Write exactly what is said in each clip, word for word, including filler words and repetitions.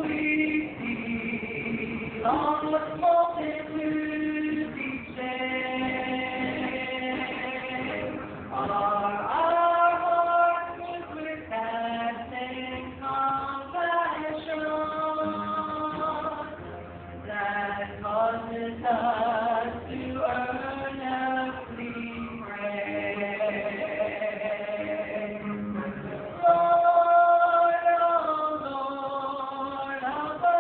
we see long the multitudes each day. Are our hearts moved with that same compassion that causes us to earnestly pray? Lord, oh Lord of the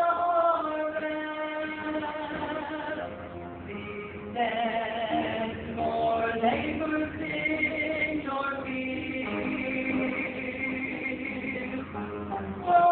harvest, please send more laborers in your field.